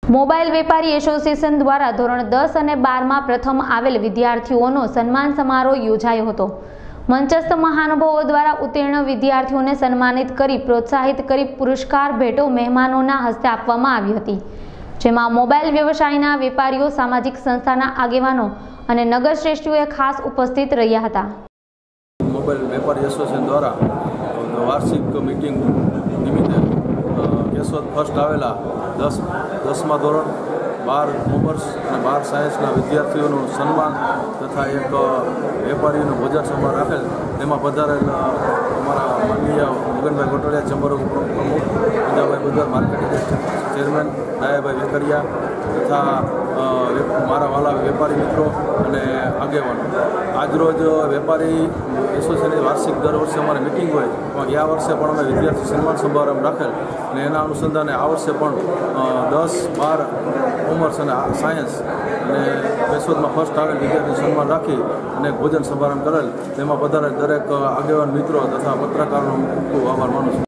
Mobile વેપારી association દ્વારા ધોરણ 10 અને 12 માં પ્રથમ આવેલ વિદ્યાર્થીઓનો સન્માન સમારોહ યોજાયો હતો। મંચસ્થ મહાનુભાવો દ્વારા ઉત્તીર્ણ વિદ્યાર્થીઓને સન્માનિત કરી પ્રોત્સાહિત કરી પુરસ્કાર ભેટો મહેમાનોના હસ્તે આપવામાં આવી હતી, જેમાં મોબાઈલ વ્યવસાયના વેપારીઓ, સામાજિક સંસ્થાના આગેવાનો અને નગર શ્રેષ્ઠીઓએ ખાસ ઉપસ્થિત રહ્યા હતા। મોબાઈલ વેપારી એસોસિએશન દ્વારા વાર્ષિક મીટિંગ નિમિત્તે કેશોદ ફર્સ્ટ આવેલા 10મા ધોરણ 12 કોમર્સ અને 12 સાયન્સના વિદ્યાર્થીઓનું સન્માન તથા એક વેપારીનું ભોજન સમારોહ રાખેલ। તેમાં પધારેલ અમારા માનનીય મગનભાઈ ગોટડિયા, ચેમ્બર ઓફ પ્રમુખ, પંજાબભાઈ બદર, માર્કેટિંગ ચેરમેન, ડાયાભાઈ વેકરિયા તથા મારા વાલા વેપારી મિત્રો અને આગેવાનો। આજરોજ વેપારી એસોસિએશનની વાર્ષિક દર વર્ષે અમારે મિટિંગ હોય, એમાં ગયા વર્ષે પણ અમે વિદ્યાર્થી સન્માન સમારંભ રાખેલ અને એના અનુસંધાને આ વર્ષે પણ 10, 12 કોમર્સ અને સાયન્સ અને કેશોદમાં ફર્સ્ટ આવેલ વિદ્યાર્થી સન્માન રાખી અને ભોજન સમારંભ કરેલ। તેમાં પધારેલ દરેક આગેવાન મિત્રો તથા પત્રકારોનો ખૂબ ખૂબ આભાર માનું છું।